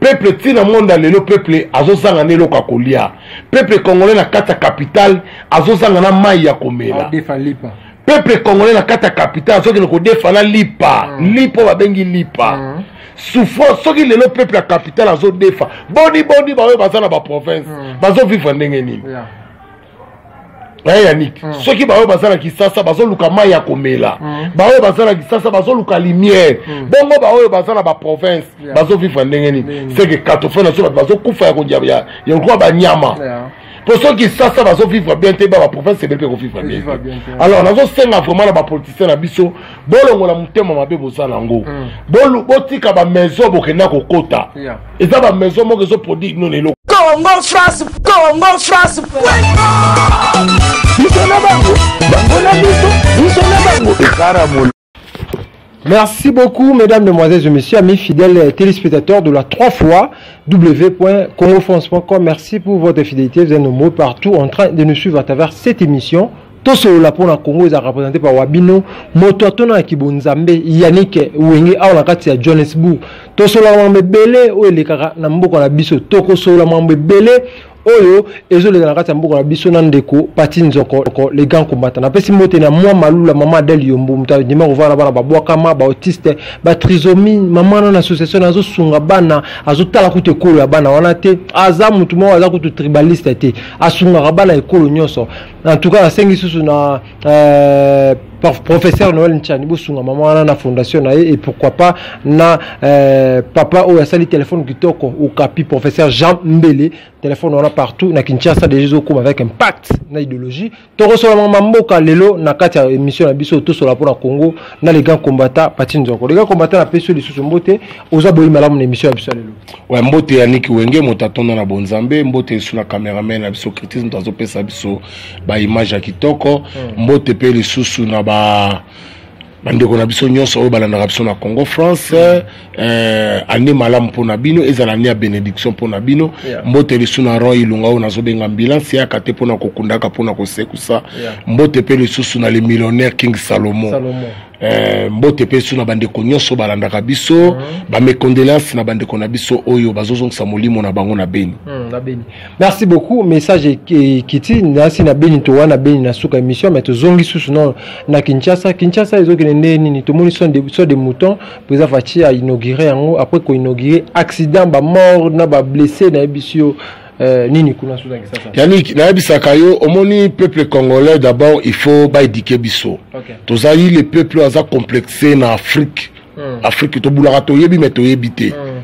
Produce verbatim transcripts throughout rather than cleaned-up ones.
peuple tina monde lelo peuple azosanga ne loka kolia peuple congolais na kata capitale azosanga na mai ya komela peuple congolais na kata capitale soki ko defala lipa lipo babengi lipa souffrance soki lelo peuple la capitale azo defa boni boni bawe bazana ba province bazo vivre ndenge nini ya Yannick soki bawe bazana kisasa bazo luka mai ya komela bawe bazana kisasa bazo luka lumière bongo bawe bazana ba province bazo vivre ndenge nini c'est que katofona so bazo kufa ya kondia ya ya kwa banyama pour ceux qui savent ça bazo vivre bien te ba province c'est belle vivre bien alors nazo senga vraiment na ba politiciens na biso bolongo la mutema mabe bozana ngo bolu botika ba maison bokenda kokota eza ba maison mo kezo produit non lelo Congo France Congo France Merci beaucoup, mesdames, mesdemoiselles et messieurs, amis fidèles téléspectateurs de la trois fois w point congo france point com. Merci pour votre fidélité. Vous êtes nombreux partout en train de nous suivre à travers cette émission. Tout ce la pour la Congo est représenté par Wabino, Motoatona Kibunzambe, Yannick Wenge, Aonakati à Johannesburg. Tout ce la mambe belé, ou les kara Nambo la biso, Toko la mambe belé. Oyo ezo le nakati mbuko na biso na ndeko pati nzoko les gants combattants na pesi mote na moi malula mama del yombo muta dima ko vala bana babwaka ma ba autiste ba trisomie mama na association azo sunga bana azo tala ku te kolo ya bana wana te aza mutu mo aza ku tribaliste te asunga bana ekolo nyonso en tout cas sengi susu na euh professeur Noël Nchani bosunga mama na fondation na et pourquoi pas na euh, papa o sali téléphone kitoko au capi professeur Jean Mbele téléphone on a partout na Kinshasa déjà au comme avec impact na idéologie to reçoit mama mboka lelo na kati ya émission na biso to sola pour na Congo na les grands combattants pati nzoko les grands combattants na peso les sous mbote oza boyi malamu na émission ya biso lelo ouais mbote Yannick Wenge motatona na bonzambe mbote sur la caméraman na biso critique ntazo pesa biso ba image ya kitoko mbote pe les sous na ba bandeko na biso nyonso oyo balandaka biso na Congo France euh ane malamu pona bino ezala nia bénédiction pona bino mbote lisu na ron ilunga oyo nazobenga ambulance ya kate pona kokundaka pona kosekusa mbote pe lisusu na le millionnaire King Salomon Euh, mbote pe suna bandeko nyonso balandaka biso ba mes condoléances na bandeko na biso oyo bazozongisa molimo na bango na Beni. Na Beni. Merci beaucoup message kiti nasi na Beni to wana Beni na suka émission mais to zongi susu non na Kinshasa Kinshasa ezo kende nini to moni son de so de mouton président Fachi a inauguré yango après ko inauguré accident ba mort na ba blessé na bisio Euh, nini kuna souza kisasa Yannick na bisaka yo omoni peuple congolais d'abord il faut ba éduquer biso okay. Tozali le peuple aza complexé na Afrique mm. Afrique to bulaka to yebi mais to yebité mm.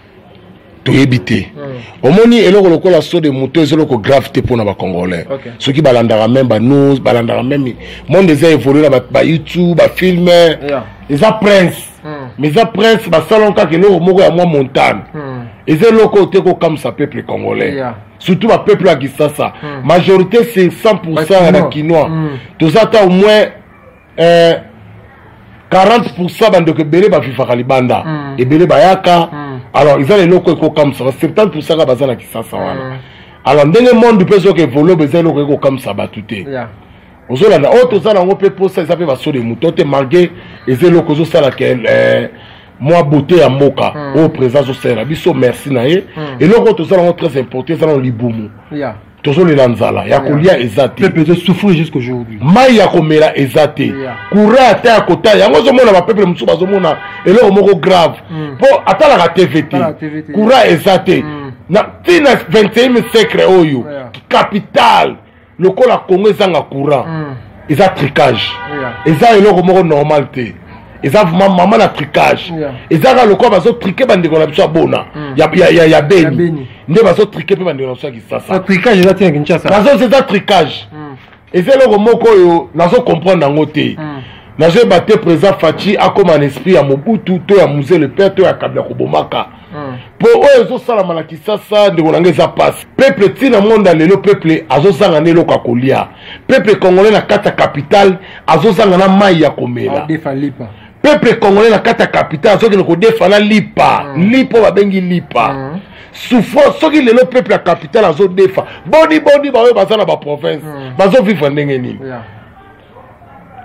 To yebité mm. Omoni eloko lokola so de moto ezoloko gravité pona ba congolais okay. Ceux qui balandaka même ba nous balandaka même monde des évolué ba, ba YouTube ba film yeah. Les prince mm. Mais les prince ba salon ka ke lo moko ya moi montagne mm. Et c'est le côté comme ça peuple congolais. Yeah. Surtout le peuple à Kisasa. Mm. Majorité c'est cent pour cent à Kinois. Mm. Tout ça au moins euh, quarante pour cent de que Bélé va vivre à Libanda. Mm. Et Bélé Bayaka. Mm. Alors ils ont les locaux comme ça. soixante pour cent à Bazan à Kisasa. Mm. Alors dans le monde du peuple qui évolue, ils ont les locaux comme ça battuté. Aux autres là, autres ça on peut poser ça fait va sur les moutons. Malgré ils ont les locaux ça là que moi beauté à Moka au présent au Sera biso merci naé et le retour ça très important ça dans libumu ya toujours les lanzala ya kolia ezate peuple de souffrir jusqu'aujourd'hui mai ya komela ezate courant ata kota yango zo mona ba peuple musu bazo mona et le moko grave po atala ka T V T courant ezate na tina vingt et unième siècle oyo capital le kola Congo ezanga courant eza tricage eza eloko moko normalité. Et ça maman la tricage et ça le corps va se triquer bande qu'on a besoin bona ya ya ya Beni ne va se triquer bande qu'on a besoin qui ça ça tricage là tiens Kinshasa ça c'est ça tricage et c'est le moko yo na so comprendre ngoté na je battre président Fachi a comme un esprit à Mobutu to ya musée le père to ya Kabila Kobomaka pour eux zo sala na Kinshasa de konanga ça passe peuple tina monde le peuple azo sanga ne loka kolia peuple congolais na kata capitale azo sanga na mai ya komela peuple congolais na kata capitale soki ko defala lipa mm. Lipo babengi lipa mm. Souffrance soki le peuple la capitale azo defa boni boni bawe bazana ba province mm. Bazo vivre ndenge nini yeah.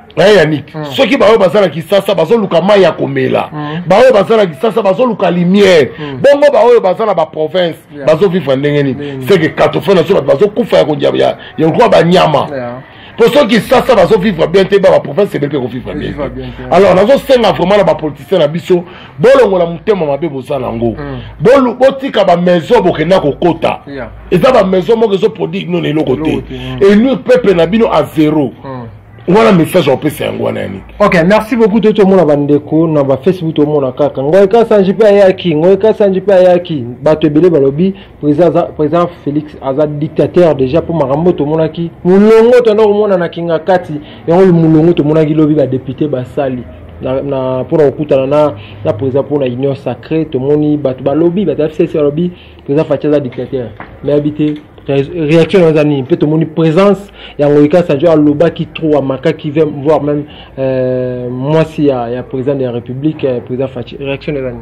eh Yannick ceux qui baoyo bazana kisasa bazoluka mai ya komela baoyo bazana kisasa bazoluka lumière bongo baoyo bazana ba province bazo vivre ndenge nini c'est que katofona so bazo kufa ya kondia ya ya kwa banyama pour ceux qui sasa bazo vivre bien te ba province c'est ko vivre bien alors nazo senga vraiment na ba politiciens na biso bolongo la mutema mabe bozala ngo bolu botika ba maison bokenda kokota eza ba maison mo kezo produit non le côté et nous peuple na bino à zéro. Voilà message au P C Angwana Yannick. Ok, merci beaucoup tout le monde bandeko na ba Facebook tout le monde kaka. Ngoyeka sanjipe ayaki, ngoyeka sanjipe ayaki. Bato ebele balobi président président Félix aza dictateur déjà pour marambo to monaki. Mulongo to ndo mona na kinga kati. Et on mulongo to monaki lobi ba député ba sali. Na na pour okutana na na président pour la union sacrée to moni bato balobi ba F C C lobby président Fachaza dictateur. Mais habité réaction dans un peu tout le monde présence et en cas ça joue à l'oba qui trouve à Maka qui vient voir même euh, moi si il y a président de la République président Fachi réaction dans un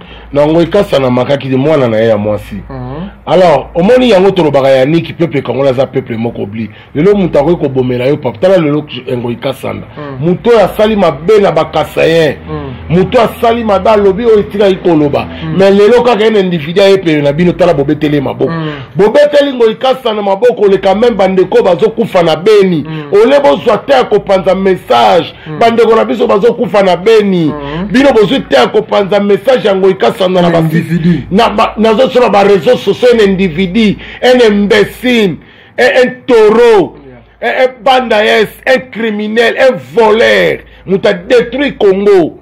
non cas ça na Maka qui de moi na ya moi si alors au moni yango to lobaka ya Yannick peuple congolais za peuple moko obli lelo mutako ko bomela yo papa tala lelo ngoika sanda muto ya sali mabe na bakasayen muto ya sali mada lobi o etika ikoloba mais lelo kaka un individu epe na bino tala bobetele maboko bobeteli ngoika sanda maboko le quand même bandeko bazo kufa na beni ole bozwa te ko panza message bandeko na biso bazo kufa na beni bino bozwa te ko panza message ya ngoika sanda na individu na nazo sur ba réseaux sociaux un individu, un imbécile, un, un taureau, yeah. un, un bandaïs, un criminel, un voleur. Nous avons détruit Congo.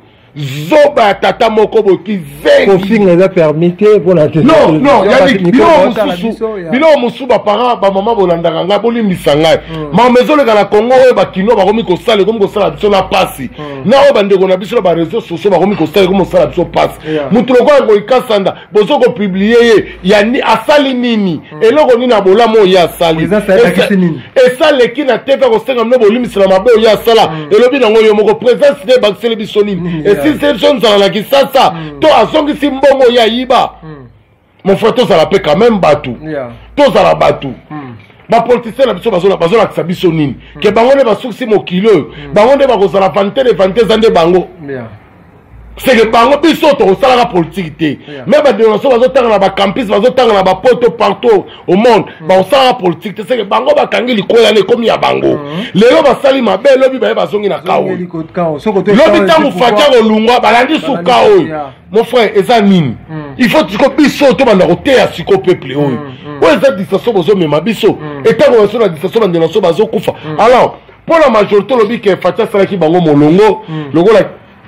Zoba tata moko boki zengi. Config les a permis pour la non non il y a dit bilo mususu bilo mususu ba parents ba maman bolandaka nga boli misanga ma maison le kana Congo ba kino ba komi ko sala komi ko sala biso na pasi na o bande ko na biso ba réseaux sociaux ba komi ko sala komi sala biso pasi mutu loko ngo ikasanda bozo ko publier ya ni asali nini eloko nini na bola mo ya asali et ça le ki na tv ko senga no boli misala mabe ya sala elobi nango yo moko présence de ba sele biso nini si c'est une chose la qui ça ça toi à son qui simbongo ya yiba mon frère toi ça la paix quand même batou toi ça la batou ba politicien na biso bazola bazola ka biso nini ke bango ne basuksi mo kilo bango ne ba ko sala vante de vante zande bango c'est que bango biso to sala la politique mais ba dénoncer bazo tanga na ba campus bazo tanga na ba poto partout au monde ba sala politique c'est que bango ba kangi likola ne komi ya bango lelo ba sali mabe lobi ba ba zongi na kawo lobi tangu fatia ko lungwa balandi suka oyo mon frère eza nini il faut tiko biso to banda ko te ya siko peuple oyo oyo eza distanciation bozo mema biso et tango bazo na distanciation banda so bazo kufa alors pour la majorité lobi ke fatia sala ki bango molongo lokola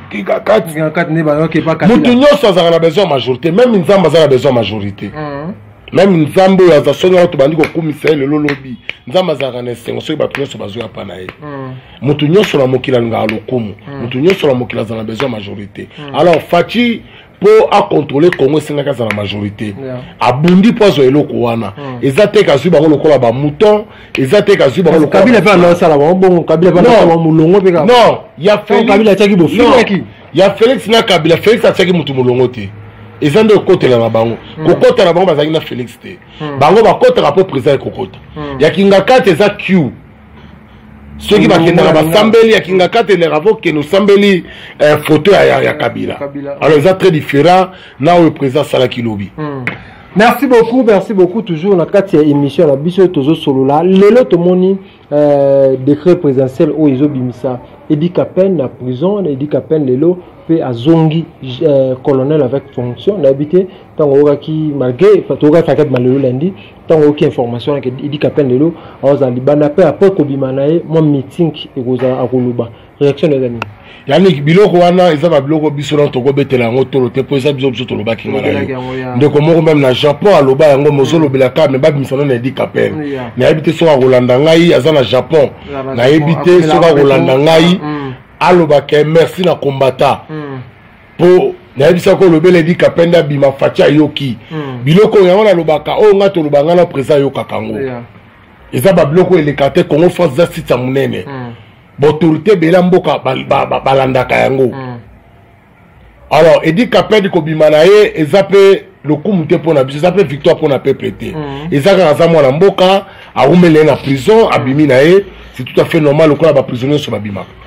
mutu nyonso azalaka na besoin majorité même nzambe aza na besoin majorité même nzambe oyo aza songa tobandi kokumisa ye lelo lobi nzambe azalaka na esengo soki bato nyonso bazwi apa na ye mutu nyonso na mokili alingaka lokumu mutu nyonso na mokili aza na besoin majorité alors Fachi pour à contrôler Congo esengaki aza na majorité abundi po azwa eloko wana eza te kazwi bango lokola bamouton eza te kazwi bango lokola Kabila pe anasala bango bongo Kabila pe anasala mulongo pe ka non ya Félix Kabila atiaki bofilaki ya Félix na Kabila Félix atiaki mutu mulongo te eza nde okotela na bango kokota na bango bazalaki na Félix te bango bakotaka po président ekokota ya kingakate eza Q ceux qui bakendaka basambeli ya kingakate eleka vo kende osambeli photo ya Kabila alors eza très différent na oyo président asalaki lobi. Merci beaucoup, merci beaucoup. Toujours dans quatre émissions, la biso tozo solo là. Lelo tomoni euh, décret présidentiel au iso bimisa. Edi Kapen na prison, Edi Kapen lelo pe azongi euh, colonel avec fonction. N'habité tant oka qui malgré fatoga fakat malelo lundi, tant aucune information que Edi Kapen lelo aux Alibana pe après kobimanae mon meeting ekoza akoluba. Réaction des amis. Yannick biloko wana eza ba biloko biso na toko betela ngo tolo te po eza biso biso tolo ba kinga na ndeko moko même na Japon aloba yango mozolo belaka me ba bimisana na Edi Kapen na ebite so Rolanda ngai aza na Japon na ebite so Rolanda ngai aloba ke merci na combattant po na ebisa ko lobele Edi Kapen da bima facha yoki biloko yango na lobaka o nga to lobanga na président yoka kango eza ba biloko elekate Congo force za sita munene l'autorité bela mboka balandaka yango alors Edi Kapen ko bimana ye ezape le kumute pona biso ezape victoire pona peuple te ezaka kaza mwana mboka a umele na prison abimi na ye c'est tout à fait normal lokola ba prisonnier so babimaka.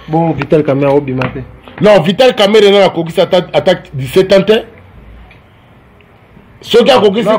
bon Vital Kamerhe obimate non Vital Kamerhe na kokisa attaque dix-sept ans soka kokisi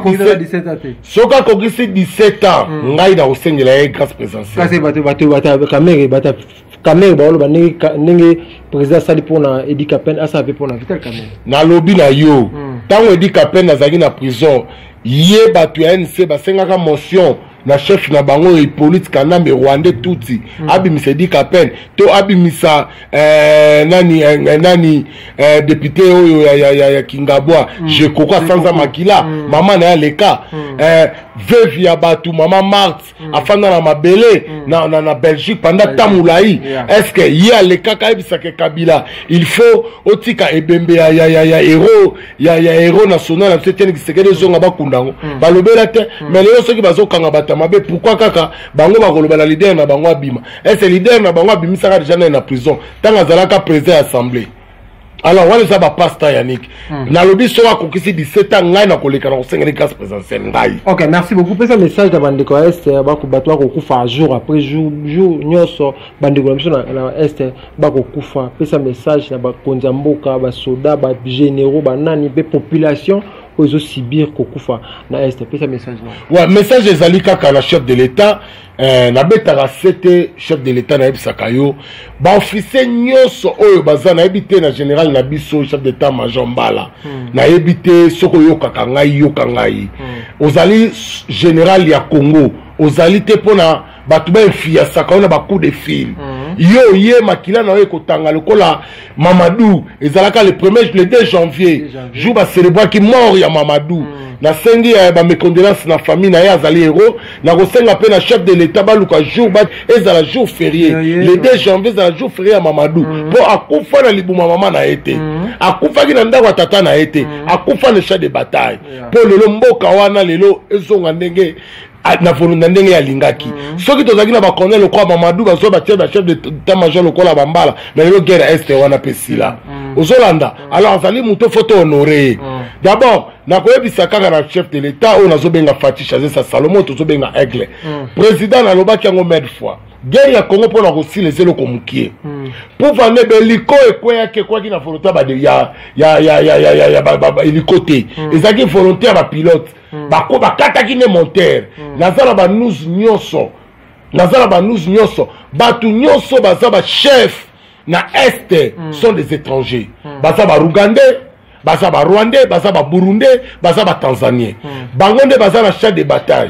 soka kokisi dix-sept ans ngai na osengela ye grâce présidentielle kasi bato bato bato Kamerhe bata Kamerhe baolo banenge ndenge président sali pona Edi Kapene asa pe pona Vital Kamerhe na lobby na yo tango Edi Kapene azaki na prison ye bato ya N C basengaka motion na chef na bango Hippolyte Kanambe Rwandais tuti mm. abimisa Edi Kapene to abimisa eh, nani eh, nani eh, député oyo ya ya ya, ya Kingabwa mm. je kokwa sanza makila mm. mama na ya leka mm. eh, veuve ya batu mama Marthe mm. afanda na mabele mm. na, na na Belgique pendant tamulai yeah. Est-ce que ya leka kaibisa ke Kabila il faut otika ebembe ya ya ya, ya héros ya ya héros national na tete ni sekede zonga bakundango mm. balobela te mm. mais leo soki bazokanga bata mabe pourquoi kaka bango bakoloba na leader na bango abima est ce leader na bango abimisaka déjà na prison tanga zalaka président assemblée alors wale za ba pasteur Yannick mm. na lobi so akokisi dix-sept ans ngai na koleka na osengeli grâce présidentielle ngai. OK, merci beaucoup. Pesa message da bandeko est ba ko batwa ko kufa jour après jour jour nyoso bandeko na na est ba ko kufa pesa message na ba konza mboka ba soda ba généraux ba nani be population ozo sibir kokufa na est pesa message na ouais message ezali kaka na chef de l'état euh, na betaka c'était chef de l'état na ebisaka yo ba officier nyoso oyo baza na ebité na général na biso chef d'état major Mbala hmm. na ebité soko yokaka ngai yoka ngai hmm. ozali général ya Congo ozali te pona batu ba fia saka na ba coup de fil mm. yo ye makila na yo kotanga lokola Mamadou ezalaka le premier le deux janvier jour ba célébrer ki mort ya Mamadou mm. na sengi ya ba mes condoléances na famille na ya azali héros na kosenga pe na chef de l'état ba luka jour ba ezala jour férié yeah, yeah, le deux janvier ezala jour férié ya Mamadou mm. po akufa na libuma mama na été mm. akufa ki na ndako tata na été mm. akufa na champ de bataille yeah. po lelo mboka wana lelo ezonga ndenge na volonté ndenge ya lingaki mm. soki tozaki na ba colonel kwa Mamadou bazo ba chef de état major lokola bambala na lelo guerre est wana pesila mm. ozolanda mm. alors azali muto photo honoré mm. d'abord na koyebisa kaka na chef de l'état o nazo benga Fati Chaze sa Salomon tozo benga Aigle mm. président na lobaki yango mille fois guerre ya Congo pona kosi les eloko mukie mm. pour vane beliko ekweya ke kwa kina volonté ba de ya ya ya ya ya ya, ya ba, ba, ba helicoptère mm. ezaki volonté ba pilote mm. bako bakataki ne monteur mm. nazala ba nous nyonso nazala ba nous nyonso batu nyonso baza ba chef na est mm. sont des étrangers mm. baza ba Rugandais baza ba Rwandais baza ba Burundais baza ba Tanzaniens mm. bangonde baza na champ de bataille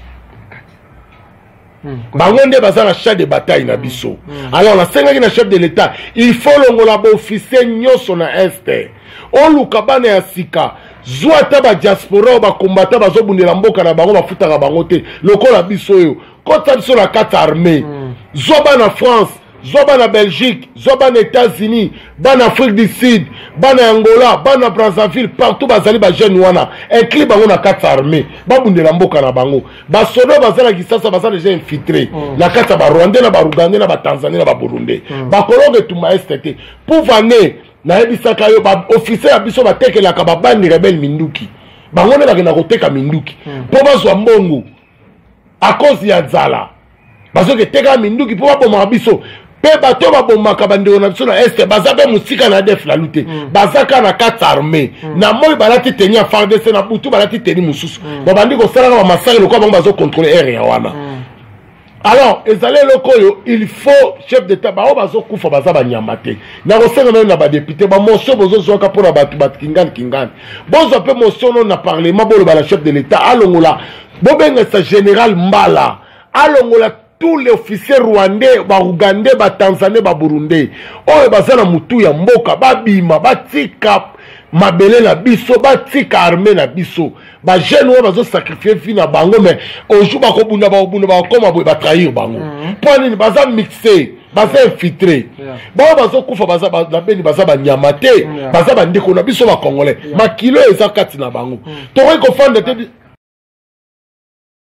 mm. bangonde baza na champ de bataille na biso mm. alors la sengaki na chef de l'état il faut longola ba officier nyonso na est oluka bana ya sika zwa ta ba diaspora ba combattant bazobundela mboka na bango bafutaka bango te lokola biso yo kota biso na kati armée mm. zwa bana France zwa bana Belgique zwa bana États-Unis bana Afrique du Sud bana Angola bana Brazzaville partout bazali ba jeune wana inclus bango na kati armée babundela mboka na bango basodo bazala kisasa bazala déjà infiltré mm. na kati ba Rwandais na ba Rugandais na ba Tanzanie na ba Burundi mm. bakologe tuma estete pour vane na ebisaka yo ba officier ya biso batekelaka babandi rebelle minduki bango ne bakena koteka minduki po bazwa mbongo à cause ya nzala bazoke teka minduki po baboma biso pe bato babomaka bandeko na biso na este baza pe musika na def la lutte mm. bazaka na kati armée mm. na moi balati teni ya F A R D C na butu balati teni mususu mm. babandi kosala na massacre lokwa bango bazo contrôler area wana mm. alors ezale lokoyo il faut chef d'état bao bazo kufa baza banyama te na kosenga na na ba député ba motion bozo zoka pona batu bat kingani kingani bozo pe motion no na parlement bolo ba la chef de l'état alongola bobenga sa général Mbala alongola tous les officiers rwandais ba Ougandais ba Tanzaniens ba Burundais oyo bazana mutu ya mboka babima batika mabele na biso batika armée na biso ba jeune oyo bazo sacrifier vie na bango mais oju ba kobunda ba obunda ba koma boy ba trahir bango pour nini baza mixé baza infiltré ba bazo kufa baza na beni baza ba nyamate baza ba ndeko na biso ba congolais makilo eza kati na bango to ko fanda te